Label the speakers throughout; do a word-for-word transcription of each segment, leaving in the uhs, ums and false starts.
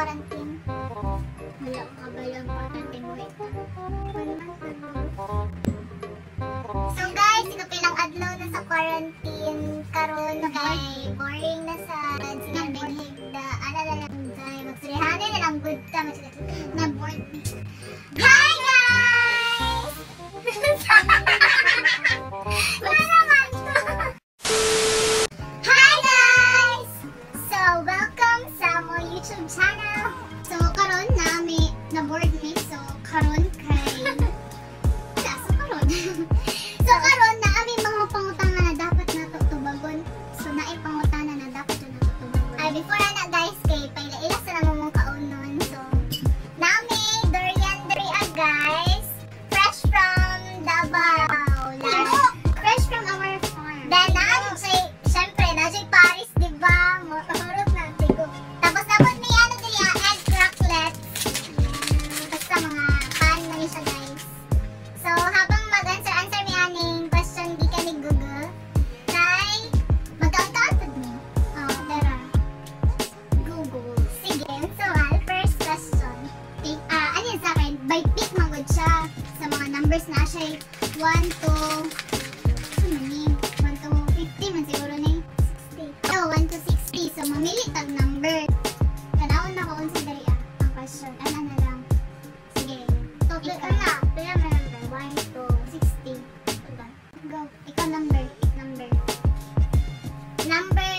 Speaker 1: quarantine. Wala ka ba yung quarantine mo ito? So guys, ikapilang adlaw na sa quarantine karon kay boring na sa sinabing higda. Ala na lang dahil magsurihanin na lang good time na board me. Hi guys! Wala naman to! Hi guys! So welcome sa mo YouTube channel. So karon nami na board me. So karon kay wala so karon. So karon na aming mga pangutana na dapat nato tubagon. So naay pangutana na dapat nato tubagon. Ay before na guys kay paila-ila sa namo mong kaunon. So nami durian diri guys. Fresh from Davao. Like, fresh from our farm. Then nandiyo syempre nandiyo Paris, di ba? Mahurot na tigo. Tapos dapat may ano dili egg cracklets. Basta mga pan na siya guys. So habang mag-answer answer mi aning question di ka ni Google. Kay magkaantad mi. Oh, tara. Google. Sige, so al first question. Pick ah ano yun sa akin? By pick magod siya sa mga numbers na siya. one to ano ni? one to fifty man siguro ni. sixty. Oh, one to sixty. So mamili tag number. Kanawon na ko unsa diri ah ang question. Ano na lang. Sige. Topic na. Pila man number one to sixty. Go. Ikaw number. Pick number. Number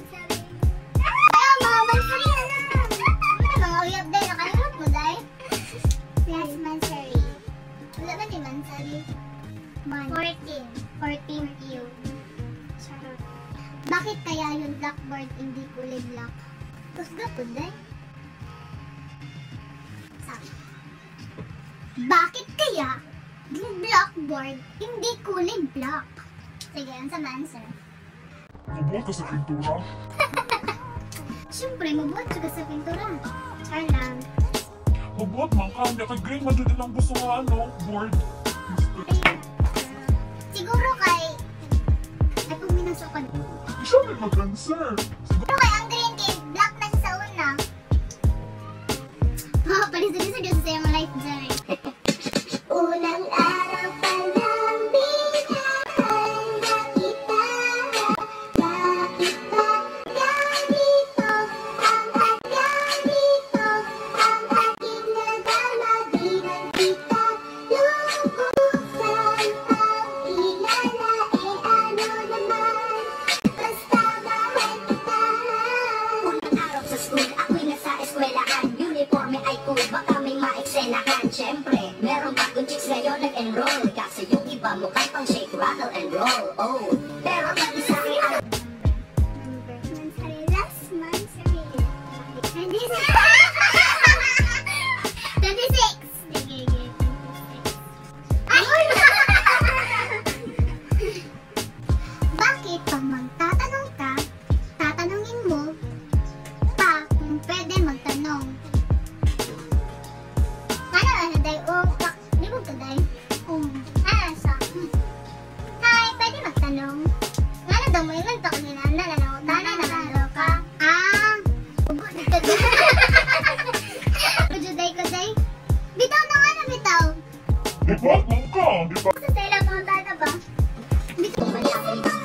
Speaker 1: ah, mga mansari na lang. Mga uyab din. Nakalimot mo dahil. Yes, mansari. Wala ba ni mansari? fourteen. fourteen Q. Charot. Bakit kaya yung blackboard hindi kulay black? Tapos gapod dahil. Sabi. Bakit kaya yung blackboard hindi kulay black? Sige, ang sa answer.
Speaker 2: Mabuhat ka sa pintura.
Speaker 1: Siyempre, mabuhat ka sa pintura. Char lang.
Speaker 2: Mabuhat man ka. Hindi ka green man din ang gusto nga ano, board.
Speaker 1: Siguro kay... Ay, kung minasok ka din.
Speaker 2: Siya may mag-answer.
Speaker 1: Siguro kay ang green kay black na siya sa una. Oh, palis-palis na sa yung light dyan. Unang araw pa lang binahal kita. Bakit ba ganito ang ganito ang aking nadama? Di man kita lubusan pag-kilala. Eh ano naman, basta mahal kita.
Speaker 3: Unang araw sa school, ako'y nasa eskwelahan. Uniforme ay cool, baka may maeksenahan. Siyempre, merong bagong chicks ngayon nag-enroll. Kasi yung iba mukhang pang shake, rattle and roll. Oh, pero pati sa akin ang
Speaker 1: Mansari, last mansari. twenty-six. twenty-six. Sige, sige, twenty-six. Ay! Bakit pag magtatanong ka, tatanungin mo pa kung pwede magtanong? Ano ano day? Oh, bak- di mo ka day? Um, ano sa? Hi, pwede magtanong? Ano daw mo yung talk nila? Nalalaw, nalalaw ka? Ah, ugo na ka day. Ugo day ko day? Bitaw na nga na bitaw.
Speaker 2: Mabuhat man ka. Di ba?
Speaker 1: Sa sila mga tata ba? Bitaw ba niya?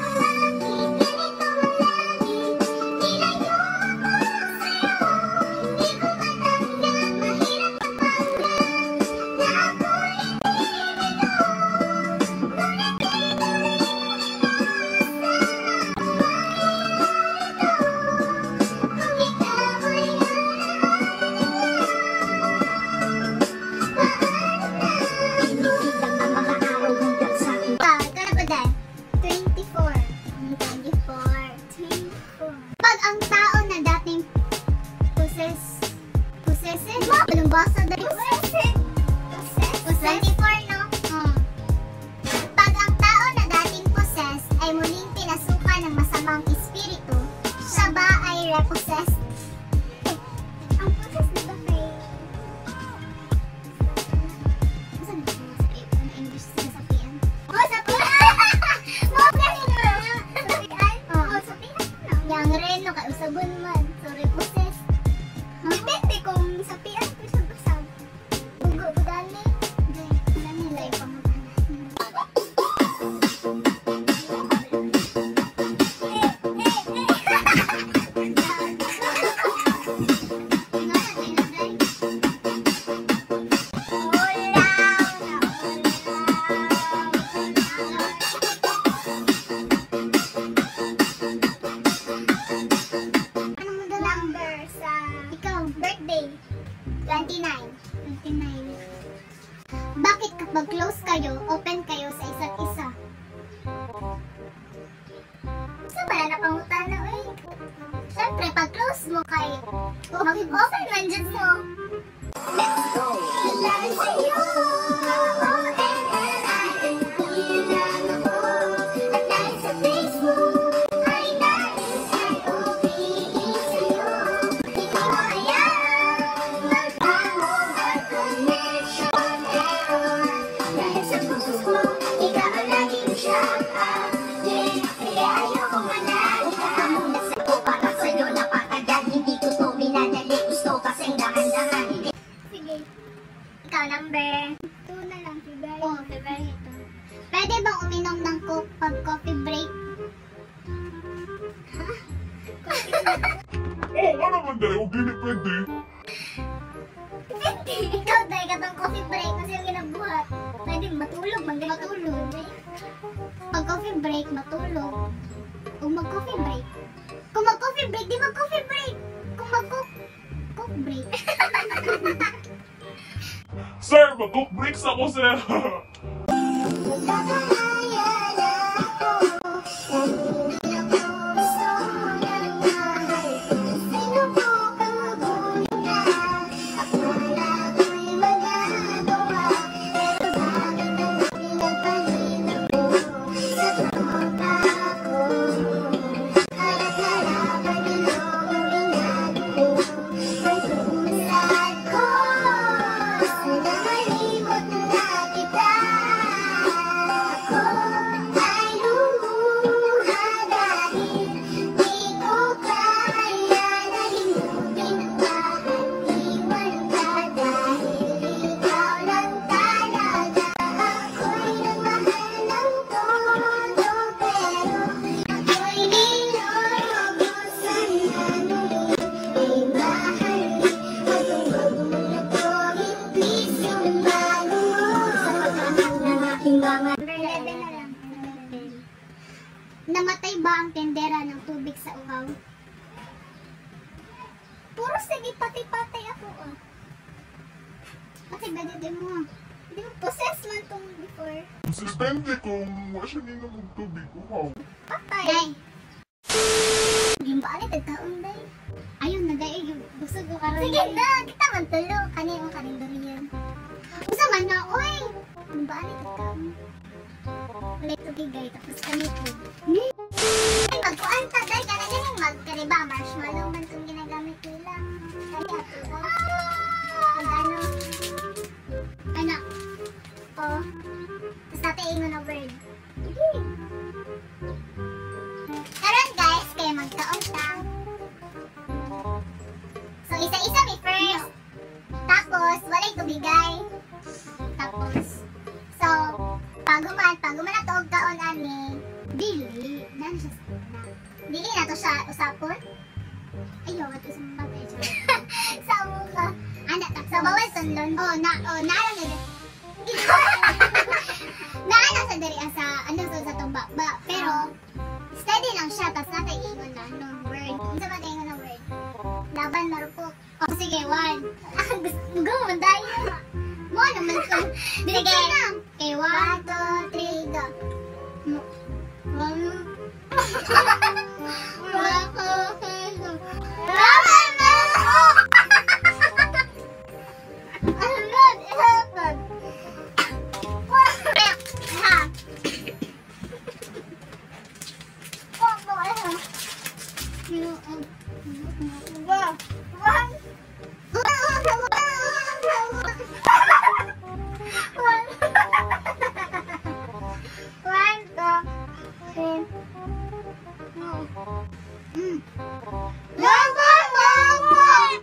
Speaker 3: inisipang ang mga araw hanggang sa aking
Speaker 1: Ah, ito na ba day? twenty-four. twenty-four. twenty-four. Pag ang tao na dating possess possessive mo? Walang basa dahil possessive. Possessive. twenty-four, no? Hmm. Pag ang tao na dating possess ay muling pinasukan ng masamang espiritu, siya ba ay repossessed? Ang possess na ba kay... Saan na ba sa English sinasabihan? Oh, sa Mga ganun na. Oh, sa Yang reno kay usagon man. So, repossessed. Depende kung Birthday. twenty-nine. twenty-nine. Bakit kapag close kayo, open kayo sa isa't isa? Sa pala na pangutan na, eh. Siyempre, pag close mo kay, mag-open man dyan mo.
Speaker 3: Let's go! Lagi sa'yo! O N L I N P lang ako. At dahil sa Facebook, ay nais ay O P E sa'yo. Di ko hayaan magbango mag-connection error. Dahil sa puso mo, ikaw ang laging siyaan. Yeah, kaya ayoko manalitan. Muna sa'yo para sa'yo napakagad. Hindi ko to minadali. Gusto kasing dahan-dahan.
Speaker 1: Sige. Ikaw, number two na lang, February. Oo, oh, February ito. Pwede bang uminom ng coke pag coffee break? Ha? Coffee break?
Speaker 2: Oo, oh, ano man dahil, hindi ni pwede.
Speaker 1: Pwede. Ikaw, dahil ka tong coffee break kasi yung ginabuhat. Pwede matulog, mag matulog. Pag coffee break, matulog. Kung mag-coffee break. Kung mag-coffee break, di mag-coffee break. Kung mag-coke coke break.
Speaker 2: Sir, mag-cook breaks ako, sir.
Speaker 1: Namatay ba ang tendera ng tubig sa uhaw? Puro sige pati-patay ako ah. Kasi badede mo. Hindi mo possess man tong before.
Speaker 2: Depende kung wala siya nila magtubig. Wow.
Speaker 1: Patay. Day. Yung balik tagkaon day. Ayun na day. Gusto ko karoon. Sige na. Kita man tulo. Kani yung kalendariyan. Usa man na. Oy. Yung balik tagkaon. Ulit tubigay. Tapos kami po. Magkuanta day. Kana ganing magkariba. Marshmallow man itong ginagamit nila. Kaya ato ah. Ang ano. Ano. Oh. Tapos natin ingon na word. Sige. Karon guys, kaya magkaunta. So isa-isa mi first. Tapos walay tubigay. Tapos so paguman, paguman na to og kaon ani. Dili, nan siya sa Dili na to siya usapon. Ayaw ato sa mga bagay. Sa mukha. Ana, sa bawal sunlon. Oh, na oh na lang na. Naana sa diri sa ano sa sa tumba ba, pero steady lang siya, tas natay ingon na no word. Unsa ba ingon na word? Laban marupok. Oh sige, one. Go man dayo. Mo naman ko. Sige na. Okay, one, two, three, go. One. Laban marupok. Ano God, it happened. Ha. Oh, boy. You Wow. One. One. One, two, three. No. Mm. One, one, one, one.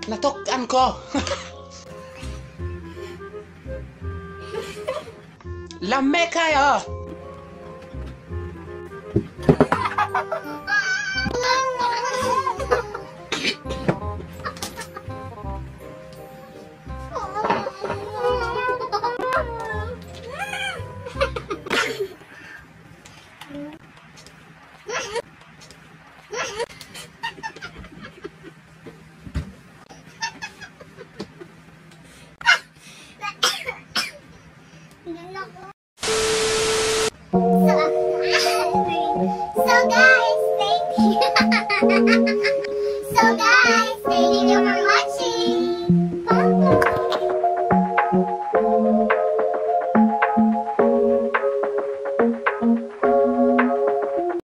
Speaker 4: Natukan ko. Lame kayo.
Speaker 1: So guys, thank you. So guys, thank you for